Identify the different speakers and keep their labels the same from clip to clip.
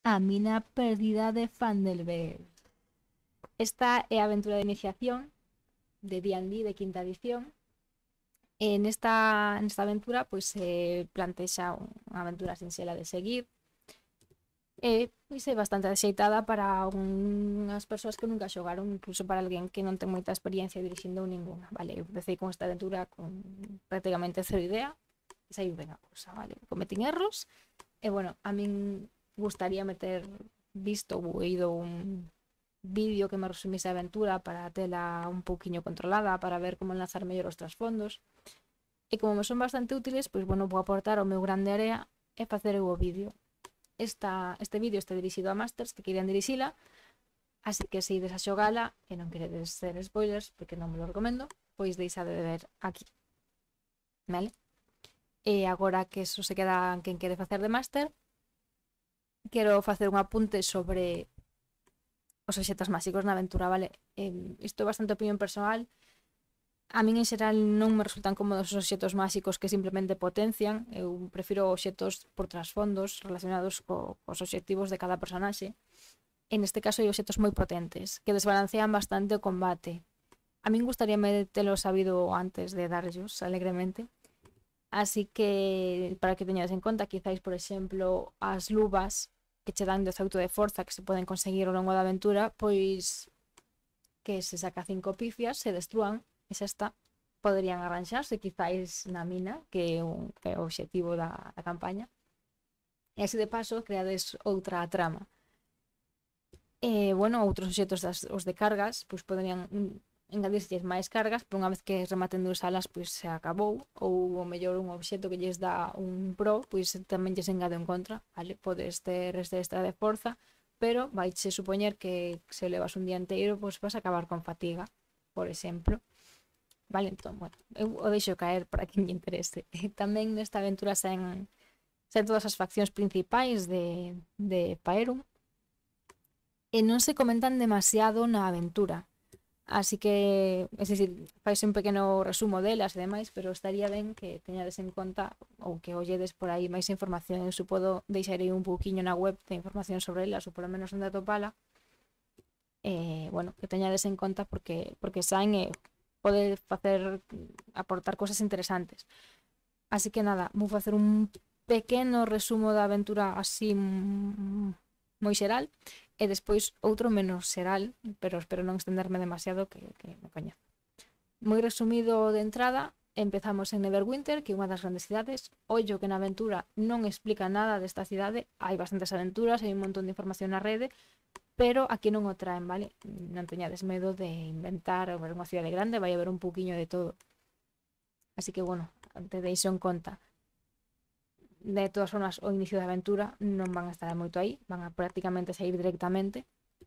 Speaker 1: A mina perdida de Fandelver. Esta é a aventura de iniciación de D&D de quinta edición. Nesta aventura pois se plantexa unha aventura sinxela de seguir e pois é bastante axeitada para unhas persoas que nunca xogaron, incluso para alguén que non ten moita experiencia dirixindo ninguna. Vale, eu empecé con esta aventura con prácticamente cero idea e saiu ben a cousa, vale. Cometín erros e, bueno, a min gustaría meter visto ou ido un vídeo que me resumise a aventura para tela un pouquiño controlada, para ver como enlazar mellor os trasfondos. E como me son bastante útiles, pois, bueno, vou aportar o meu grande área e facer o vídeo. Este vídeo está dirixido a masters que queiran dirixila, así que se ides a xogala e non queredes ser spoilers, porque non me lo recomendo, pois deixade de ver aquí, vale? E agora que eso se queda quen quere facer de máster, quero facer un apunte sobre os obxetos máxicos na aventura, vale? Isto é bastante opinión personal. A min en xeral non me resultan cómodos os obxetos máxicos que simplemente potencian. Eu prefiro obxetos por trasfondos relacionados cos obxectivos de cada personaxe. En este caso hai obxetos moi potentes que desbalancean bastante o combate. A min gustaríame telo sabido antes de darllos alegremente. Así que, para que teñades en conta, quizáis, por exemplo, as luvas que che dan 18 de forza que se poden conseguir ao longo da aventura, pois que se saca 5 pifias, se destrúan e xa está. Poderían arranxarse quizáis na mina, que é o obxectivo da campaña. E así de paso creades outra trama. E, bueno, outros obxetos os de cargas, pois poderían engadirse máis cargas, pero unha vez que rematen de usalas, pois se acabou, ou o mellor un obxeto que lles dá un pro, pois tamén lles engade en contra, vale? Podes ter este extra de forza, pero vaiche supoñer que se levas un día inteiro, pois vas a acabar con fatiga, por exemplo. Vale, entón, bueno, eu o deixo caer para quen lle interese. E tamén nesta aventura sen todas as faccións principais de Paerum, e non se comentan demasiado na aventura. Así que, é dicir, faise un pequeno resumo delas e demais, pero estaría ben que teñades en conta ou que olledes por aí máis información. Eu supodo deixarei un pouquiño na web de información sobre elas, ou polo menos onde atopala. Bueno, que teñades en conta porque saen e pode facer aportar cosas interesantes. Así que nada, vou facer un pequeno resumo da aventura así moi xeral e despois outro menos xeral, pero espero non extenderme demasiado que me coñezo. Moi resumido de entrada, empezamos en Neverwinter, que é unha das grandes cidades. Ollo que na aventura non explica nada desta cidade, hai bastantes aventuras, hai un montón de información na rede, pero aquí non o traen, vale? Non teñades medo de inventar ou ver unha cidade grande, vai haber un pouquiño de todo. Así que, bueno, te deixo en conta. De todas formas, o inicio da aventura non van a estar moito aí, van a prácticamente sair directamente.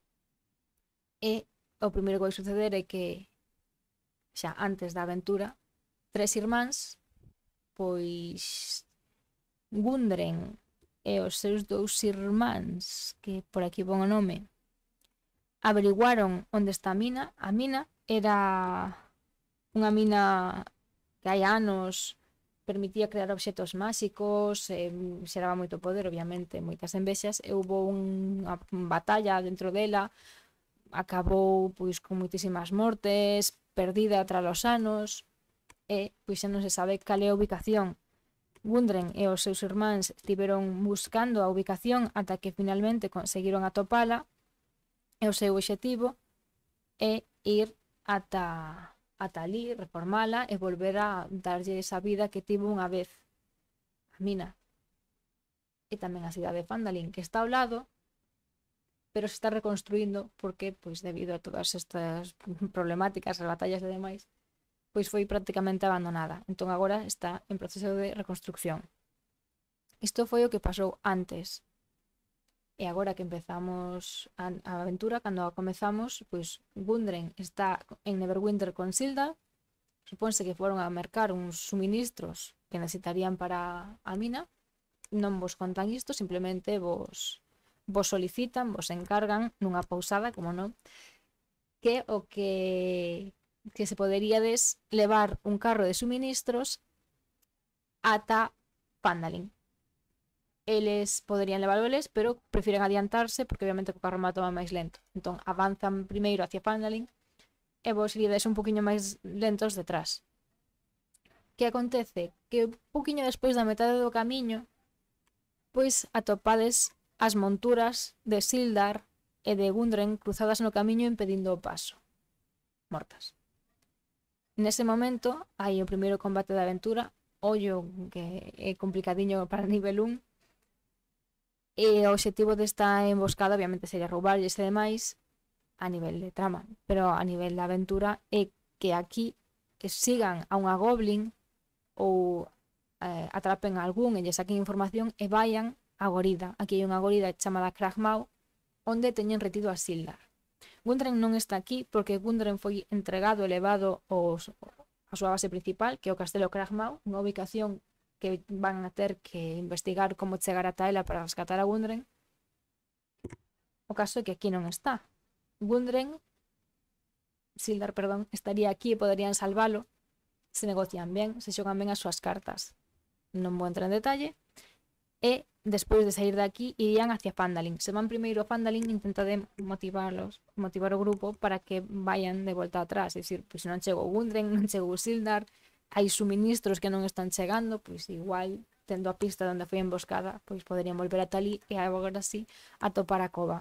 Speaker 1: E o primeiro que vai suceder é que xa antes da aventura, tres irmáns, pois Gundren e os seus dous irmáns, que por aquí pon o nome, averiguaron onde está a mina. A mina era unha mina que hai anos permitía crear obxetos máxicos, xeraba moito poder, obviamente, moitas envexas, e houve unha batalla dentro dela, acabou pois con moitísimas mortes, perdida tras os anos, e pois xa non se sabe cal é a ubicación. Gundren e os seus irmáns estiveron buscando a ubicación ata que finalmente conseguiron atopala, e o seu obxectivo é ir ata ali, reformala e volver a darlle esa vida que tivo unha vez a mina. E tamén a cidade de Phandalin, que está ao lado, pero se está reconstruindo porque, pois, debido a todas estas problemáticas, as batallas e demais, pois foi prácticamente abandonada. Entón agora está en proceso de reconstrucción. Isto foi o que pasou antes. E agora que empezamos a aventura, cando a comezamos, pois Gundren está en Neverwinter con Silda. Supónse que foron a mercar uns suministros que necesitarían para a mina. Non vos contan isto, simplemente vos solicitan, vos encargan nunha pousada, como non, que o que se poderíades levar un carro de suministros ata Phandalin. eles poderían leválo eles, pero prefiren adiantarse porque obviamente co carro mata máis lento. Entón avanzan primeiro hacia Phandalin e vos iríades un poquinho máis lentos detrás. Que acontece? Que un poquinho despois da metade do camiño, pois atopades as monturas de Sildar e de Gundren cruzadas no camiño impedindo o paso, mortas. Nese momento hai o primeiro combate da aventura, ollo que é complicadiño para nivel 1, e o obxectivo desta emboscada obviamente sería roubarlles e demais a nivel de trama, pero a nivel da aventura é que aquí sigan a unha goblin ou atrapen a algún e lle saquen información e vayan a Gorida. Aquí hai unha Gorida chamada Cragmaw onde teñen retido a Sildar. Gundren non está aquí porque Gundren foi entregado e levado a súa base principal, que é o castelo Cragmaw, unha ubicación que van a ter que investigar como chegar ata ela para rescatar a Gundren. O caso é que aquí non está. Sildar, perdón, estaría aquí e poderían salvalo se negocian ben, se xogan ben as súas cartas. Non vou entrar en detalle. E despois de sair de aquí irían hacia Phandalin. Se van primeiro a Phandalin, intentade motivar o grupo para que vayan de volta atrás. É dicir, pois se non chegou Gundren, non chegou Sildar, hai suministros que non están chegando, pois igual, tendo a pista onde foi emboscada, pois poderían volver ata ali e agora sí atopar a cova.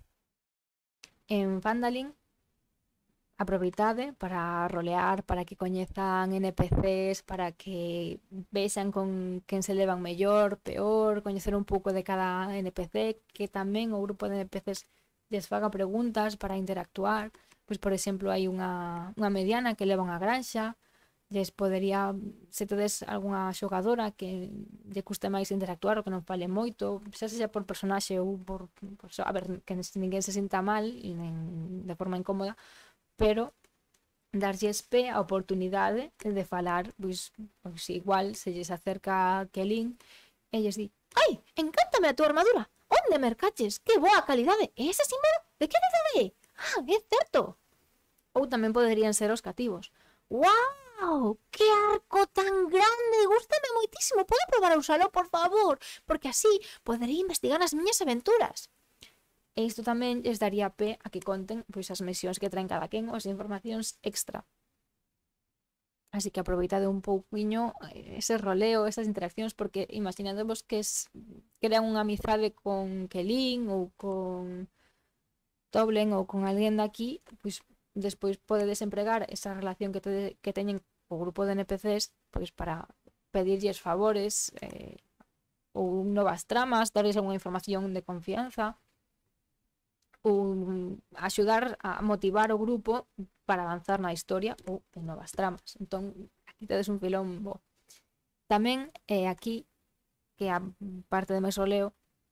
Speaker 1: En Phandalin aproveitade para rolear, para que coñezan NPCs, para que vexan con quen se levan mellor, peor, coñecer un pouco de cada NPC, que tamén o grupo de NPCs lles faga preguntas para interactuar. Pois, por exemplo, hai unha mediana que leva unha granxa, lles podería, se tedes algunha xogadora que lle custe máis interactuar ou que non fale moito, xa sexa por personaxe ou por a ver, que ninguén se sinta mal nen de forma incómoda, pero darlles pé a oportunidade de falar, pois igual se lles acerca Kelin e lles di: "Ai, encántame a túa armadura. Onde mercaches? Que boa calidade. É ese símbolo? De que cidade? Ah, é certo." Ou tamén poderían ser os cativos. "Uau, que arco tan grande, gústame moitísimo, podo probar a usalo, por favor, porque así poderei investigar as miñas aventuras." E isto tamén lles daría pé a que conten pois as misións que traen cada quen ou as informacións extra. Así que aproveitade un pouquiño ese roleo, esas interaccións, porque imaginadevos que crean unha amizade con Kelin ou con Toblen ou con alguén daqui, pois despois podedes empregar esa relación que teñen o grupo de NPCs pois para pedirlles favores ou novas tramas, darles algunha información de confianza ou axudar a motivar o grupo para avanzar na historia ou en novas tramas. Entón, aquí tedes un filón bo. Tamén aquí, que a parte de máis roleo,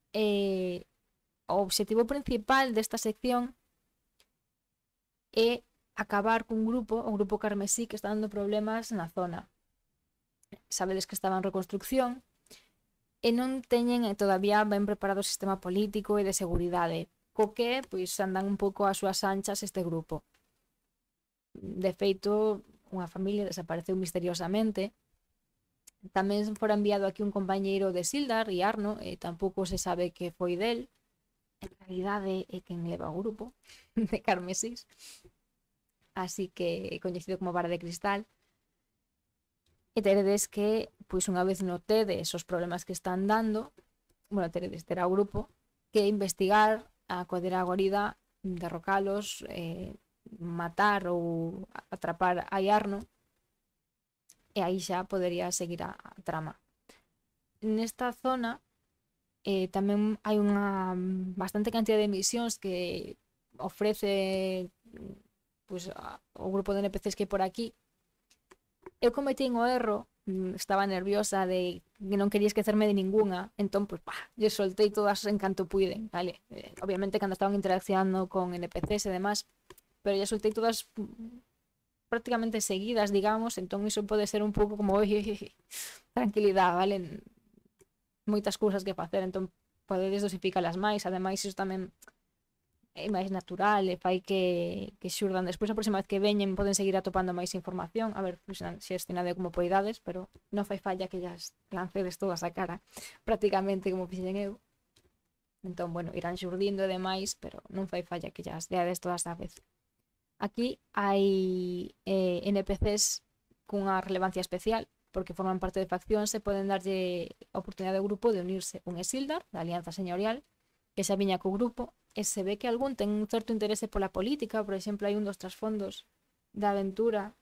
Speaker 1: o obxectivo principal desta sección é acabar cun grupo, o grupo Carmesí, que está dando problemas na zona. Sabedes que estaba en reconstrucción e non teñen todavía ben preparado o sistema político e de seguridade, co que pois andan un pouco ás súas anchas este grupo. De feito, unha familia desapareceu misteriosamente. Tamén fora enviado aquí un compañeiro de Sildar, Arno, e tampouco se sabe que foi del. En realidade é quen leva o grupo de Carmesís, así que coñecido como Vara de Cristal. E teredes que, pois unha vez notedes os problemas que están dando, terá o grupo que investigar, acudir á Gorida, derrocalos, matar ou atrapar a Arno, e aí xa podería seguir a trama. Nesta zona tamén hai unha bastante cantidad de misións que ofrece pois, o grupo de NPCs que hai por aquí. Eu cometí o erro, estaba nerviosa de que non quería esquecerme de ninguna, entón, pois, lle soltei todas en canto puiden, vale? Obviamente, cando estaban interaccionando con NPCs e demás, pero lle soltei todas prácticamente seguidas, digamos, entón iso pode ser un pouco como tranquilidade, vale? Moitas cousas que facer, entón podedes dosificalas máis, ademais iso tamén é máis natural e fai que xurdan despois a próxima vez que veñen poden seguir atopando máis información, a ver, xestionade como poidades, pero non fai falla que llas lancedes todas a cara prácticamente como fixen eu. Entón, bueno, irán xurdindo e demais, pero non fai falla que llas deades todas a vez. Aquí hai NPCs cunha relevancia especial porque forman parte de faccións e poden darlle a oportunidade ao grupo de unirse. Un é Sildar, da Alianza Señorial, que xa viña co grupo, e se ve que algún ten un certo interese pola política. Por exemplo, hai un dos trasfondos da aventura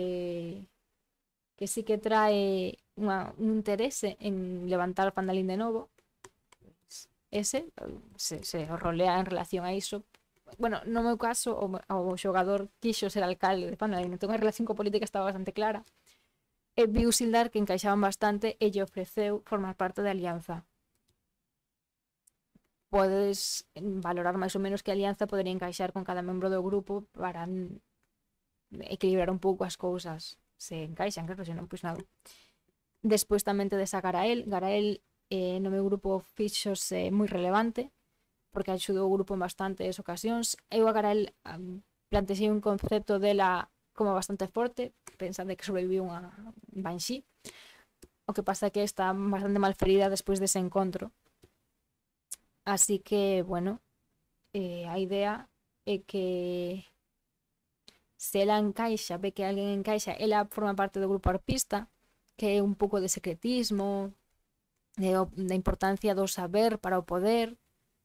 Speaker 1: que sí que trae un interese en levantar Fandalín de novo. Ese se rolea en relación a iso. Bueno, no meu caso, o xogador quixo ser alcalde de Fandalín, entón a relación co política estaba bastante clara. E viu Sildar que encaixaban bastante e lle ofreceu formar parte da alianza. Podes valorar máis ou menos que a alianza podería encaixar con cada membro do grupo para equilibrar un pouco as cousas. Se encaixan, claro, se non, pois nada. Despois tamén tedes a Garael. Garael no meu grupo fixose moi relevante porque axudou o grupo en bastantes ocasións. Eu a Garael plantexei un concepto dela como bastante forte, pensando que sobreviviu unha Banshee. O que pasa é que está bastante mal ferida despois dese encontro. Así que, bueno, a idea é que se ela encaixa, ve que alguén encaixa, ela forma parte do grupo arpista, que é un pouco de secretismo, da importancia do saber para o poder,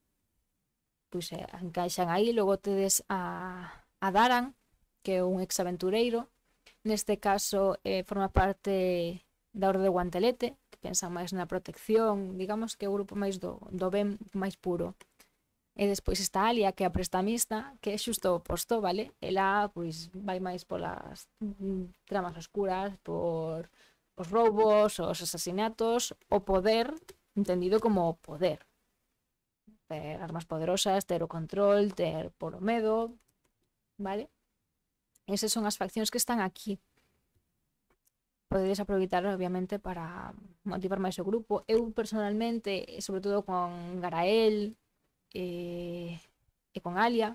Speaker 1: pois encaixan aí. Logo tedes a Daran, que é un ex-aventureiro, neste caso forma parte da Orde de Guantelete, que pensa máis na protección, digamos que é o grupo máis do ben máis puro. E despois está Alia, que é a prestamista, que é xusto o oposto, vale? Ela pois vai máis polas tramas oscuras, por os roubos, os asasinatos, o poder, entendido como poder. Ter armas poderosas, ter o control, ter por o medo, vale? Esas son as faccións que están aquí. Podedes aproveitar, obviamente, para motivar máis o grupo. Eu, personalmente, sobre todo con Garael e con Alia,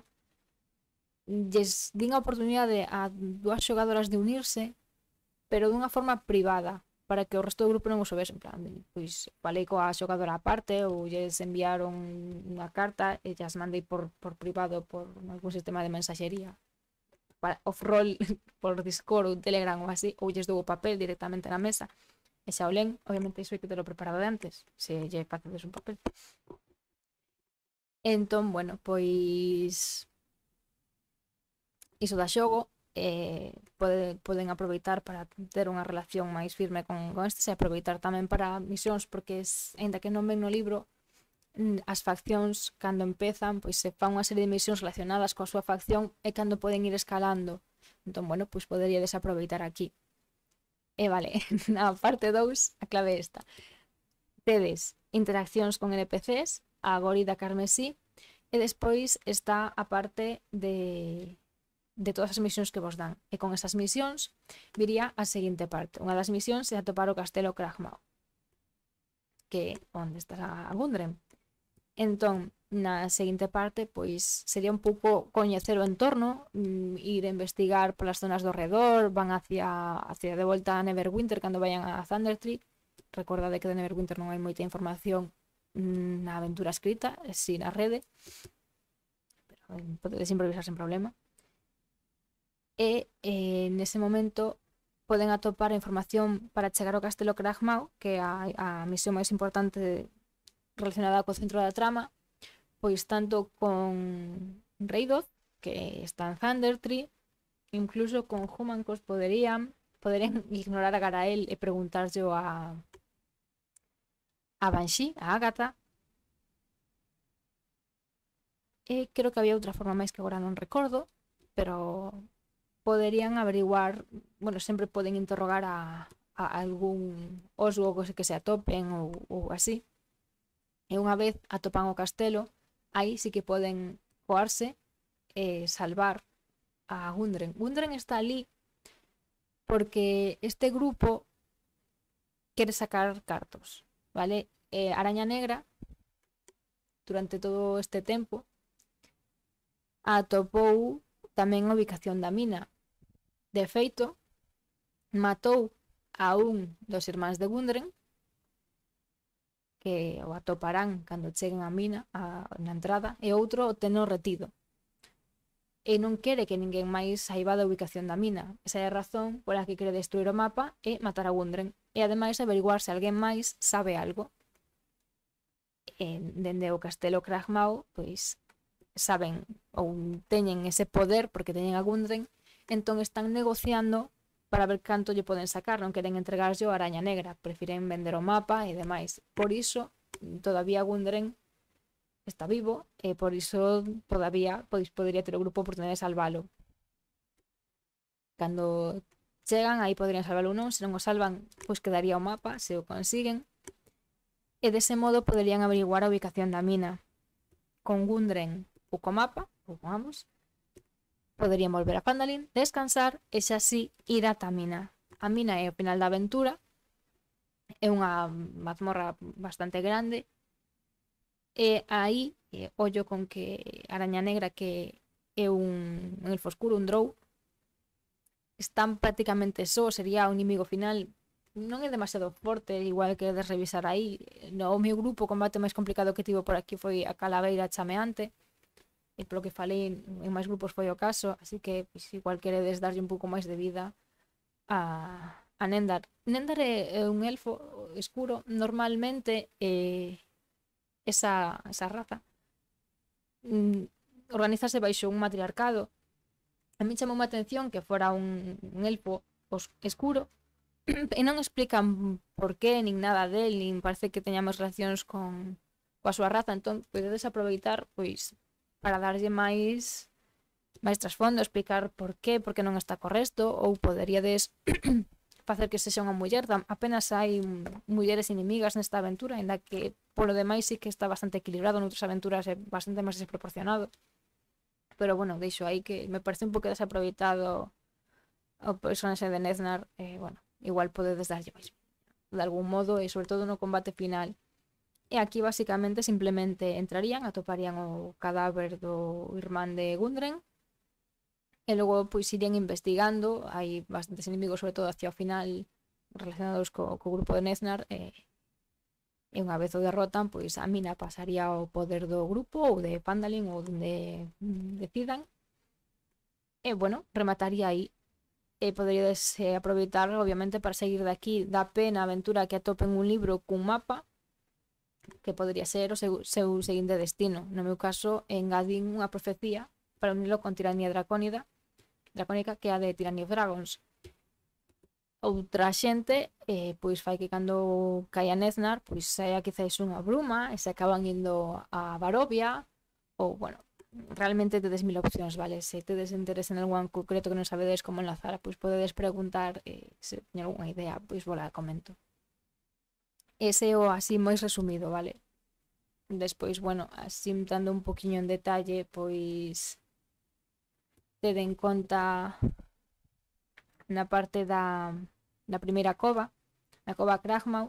Speaker 1: lles din a oportunidade a dúas xogadoras de unirse, pero dunha forma privada, para que o resto do grupo non o soubese. En plan, pois falei coa xogadora aparte ou lles enviaron unha carta e llas mandei por privado por algún sistema de mensaxería off-roll por Discord ou Telegram ou así, ou lles dou o papel directamente na mesa e xa o len. Obviamente iso hai que telo preparado de antes, se lle facedes un papel. Entón, bueno, pois iso da xogo, poden aproveitar para ter unha relación máis firme con estes e aproveitar tamén para misións, porque ainda que non ven no libro, as faccións cando empezan pois se fan unha serie de misións relacionadas coa súa facción e cando poden ir escalando. Entón, bueno, pois podería desaproveitar aquí. E vale, na parte 2 a clave é esta. Tedes interaccións con NPCs, a Gori da Carmesí, e despois está a parte de todas as misións que vos dan. E con esas misións viría a seguinte parte. Unha das misións é atopar o castelo Cragmaw, que é onde está a Gundren. Entón, na seguinte parte, pois sería un pouco coñecer o entorno, ir a investigar polas zonas do redor, van hacia de volta a Neverwinter cando vayan a Thundertree. Recordade que de Neverwinter non hai moita información na aventura escrita, si na rede, pero podedes improvisar sen problema. E nese momento poden atopar a información para chegar ao castelo Cragmaw, que é a misión máis importante relacionada co centro da trama, pois tanto con Reidoth, que está en Thundertree, incluso con Humancos poderían ignorar a Garael e preguntarlle a Banshee, a Agatha. E creo que había outra forma máis que agora non recordo, pero poderían averiguar, bueno, sempre poden interrogar a algún osgo que se atopen ou así. E unha vez atopan o castelo, aí sí que poden coarse e salvar a Gundren. Gundren está ali porque este grupo quere sacar cartos, vale? Araña Negra, durante todo este tempo, atopou tamén a ubicación da mina. De feito, matou a un dos irmáns de Gundren, que o atoparán cando cheguen á mina, na entrada, e outro o teno retido. E non quere que ninguén máis saiba da ubicación da mina. Esa é a razón pola que quere destruir o mapa e matar a Gundren. E ademais averiguar se alguén máis sabe algo. Dende o castelo Cragmaw, pois saben ou teñen ese poder porque teñen a Gundren, entón están negociando para ver canto lle poden sacar. Non queren entregarlle a Araña Negra, prefiren vender o mapa e demais. Por iso, todavía Gundren está vivo e por iso todavía pois podería ter o grupo a oportunidade de salvalo. Cando chegan, aí poderían salvalo ou non. Se non o salvan, pois quedaría o mapa, se o consiguen. E dese modo poderían averiguar a ubicación da mina. Con Gundren ou co mapa, ou con ambos, poderían volver a Phandalin, descansar e xa así ir ata a mina. A mina é o final da aventura, é unha mazmorra bastante grande, e aí ollo con que Araña Negra, que é un elfo oscuro, un drow, están prácticamente só, sería o inimigo final. Non é demasiado forte, igual que de revisar aí. No meu grupo, o combate máis complicado que tivo por aquí foi a Calaveira Chameante, e polo que falei en máis grupos foi o caso, así que pois, igual queredes darlle un pouco máis de vida a Nendar. Nendar é un elfo escuro, normalmente esa raza organízase baixo un matriarcado. A mí chamou a atención que fora un elfo escuro e non explican por qué, nin nada del, nin parece que teñamos relacións coa súa raza, entón podedes aproveitar pois para darlle máis trasfondo, explicar por qué non está correcto, ou poderíades facer que sexa unha muller. Apenas hai mulleres inimigas nesta aventura, ainda que polo demais sí que está bastante equilibrado, noutras aventuras é bastante máis desproporcionado. Pero bueno, deixo aí que me parece un pouco desaproveitado o personaxe de Neznar. Bueno, igual podedes darlle máis de algún modo, e sobre todo no combate final. E aquí basicamente simplemente entrarían, atoparían o cadáver do irmán de Gundren, e logo pois irían investigando. Hai bastantes inimigos, sobre todo hacia o final, relacionados co grupo de Neznar, e unha vez o derrotan, pois a mina pasaría ao poder do grupo ou de Phandalin, ou donde decidan. E bueno, remataría aí. E poderíades aproveitar, obviamente, para seguir daqui. Dá pena a aventura que atopen un libro cun mapa que podería ser o seu seguinte destino. No meu caso, engadín unha profecía para unilo con Tiranía Dracónica, que é a de Tyranny of Dragons. Outra xente pois fai que cando caia Neznar, pois saia quizáis unha bruma e se acaban indo a Barovia, ou bueno, realmente tedes mil opcións, vale? Se tedes interés en algún concreto que non sabedes como enlazar, pois podedes preguntar, se teño algunha idea, pois vola comento. Ese é o así moi resumido, vale? Despois, bueno, así dando un poquinho en detalle, pois tede en conta na parte da primeira cova, na cova Cragmaw,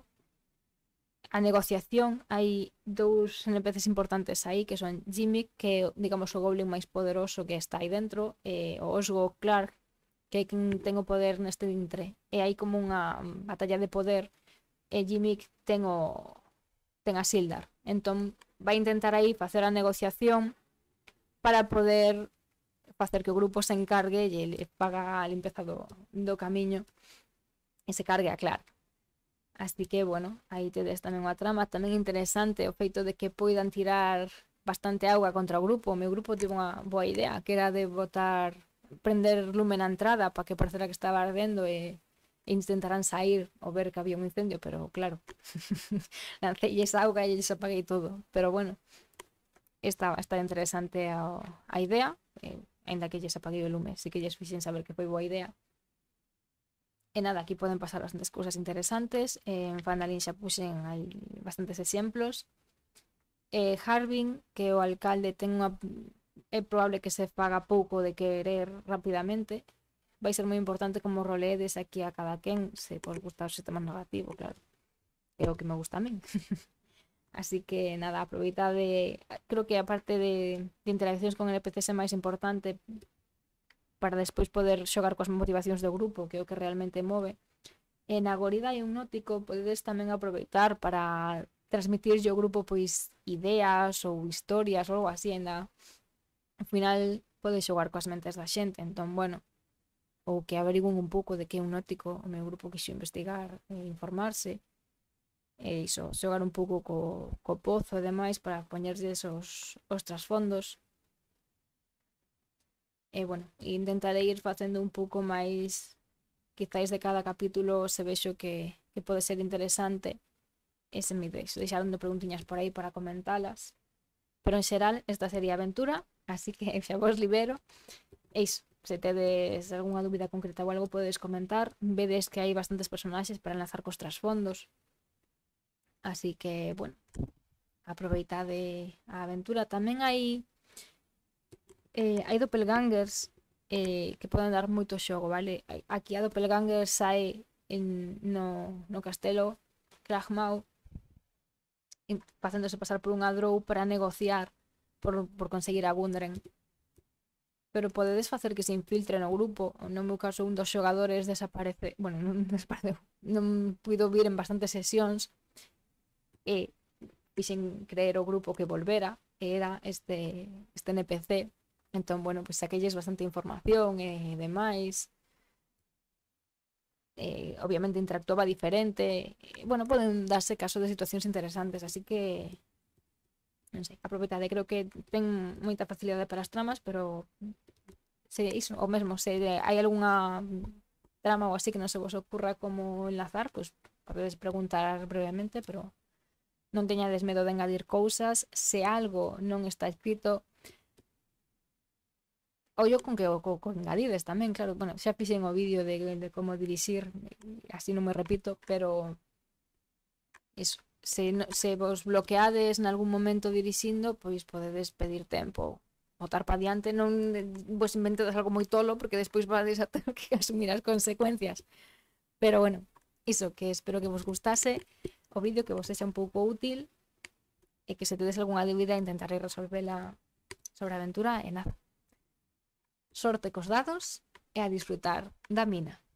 Speaker 1: a negociación. Hai dous NPCs importantes aí, que son Jimmy, que é, digamos, o goblin máis poderoso que está aí dentro, e o Osgo Clark, que é quen ten o poder neste dintre. E hai como unha batalla de poder, e Jimmy ten a Sildar. Entón vai intentar aí facer a negociación para poder facer que o grupo se encargue e le paga a limpeza do camiño e se cargue a Clark. Así que, bueno, aí tedes tamén unha trama. Tamén interesante o feito de que poidan tirar bastante auga contra o grupo. O meu grupo tivo unha boa idea, que era de prender lume na entrada para que parecera que estaba ardendo e intentarán sair ou ver que había un incendio, pero claro, lancelles auga e lles apaguei todo. Pero bueno, está interesante a idea, ainda que lles apaguei o lume, sí que lles fixen saber que foi boa idea. E nada, aquí poden pasar bastantes cousas interesantes. En Phandalin xa puxen hai bastantes exemplos. Harbin, que o alcalde é probable que se faga pouco de querer rapidamente. Vai ser moi importante como roleedes aquí a cada quen, se vos gusta o sistema negativo, claro. É o que me gusta a min. Así que nada, aproveita de... Creo que aparte de interaccións con NPCs é máis importante para despois poder xogar coas motivacións do grupo, que é o que realmente move. En a gorida e un nótico podedes tamén aproveitar para transmitirlle ao grupo pois ideas ou historias ou algo así, ainda ao final podes xogar coas mentes da xente, entón, bueno, ou que averiguen un pouco de que é un nótico, o meu grupo quixo investigar e informarse, e iso, xogar un pouco co pozo e demais para poñerlles os trasfondos. E, bueno, intentarei ir facendo un pouco máis, quizáis de cada capítulo se vexo que pode ser interesante, e se me deixaron de preguntiñas por aí para comentalas. Pero en xeral, esta sería a aventura, así que xa vos libero. E iso, se tedes algunha dúbida concreta ou algo podedes comentar. Vedes que hai bastantes personaxes para enlazar cos trasfondos. Así que, bueno, aproveitade a aventura. Tamén hai doppelgangers que poden dar moito xogo, vale? Aquí a doppelganger sae no castelo Kragmaw facéndose pasar por unha drow para negociar por conseguir a Gundren. Pero podedes facer que se infiltre no grupo. No meu caso, un dos xogadores desaparece, bueno, non desapareceu, non puido vir en bastantes sesións e fixen creer o grupo que volvera e era este NPC. Entón, bueno, pues saquelles bastante información e demais. Obviamente interactuaba diferente. Bueno, poden darse caso de situacións interesantes, así que non sei, aproveitade, creo que ten moita facilidade para as tramas, pero se iso, o mesmo, se hai algunha trama ou así que non se vos ocurra como enlazar, pois podedes preguntar brevemente, pero non teñades medo de engadir cousas. Se algo non está escrito, ollo con que o engadides tamén, claro, bueno, xa fixen o vídeo de como dirixir, así non me repito, pero iso, se vos bloqueades nalgún momento dirixindo, pois podedes pedir tempo, botar pa diante, non vos inventades algo moi tolo, porque despois vades a ter que asumir as consecuencias. Pero bueno, iso, que espero que vos gustase o vídeo, que vos sexa un pouco útil, e que se tedes algunha dúbida intentarei resolvela sobre a aventura, e nada. Sorte cos dados e a disfrutar da mina.